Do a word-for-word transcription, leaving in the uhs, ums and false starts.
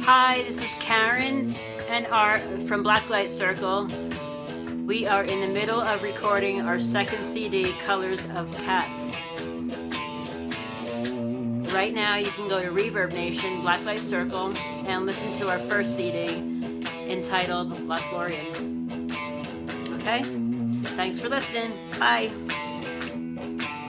Hi, this is Karen and Art from Blacklight Circle. We are in the middle of recording our second C D, Colors of Cats. Right now you can go to Reverb Nation, Blacklight Circle, and listen to our first C D entitled Lothlorien. Okay? Thanks for listening. Bye.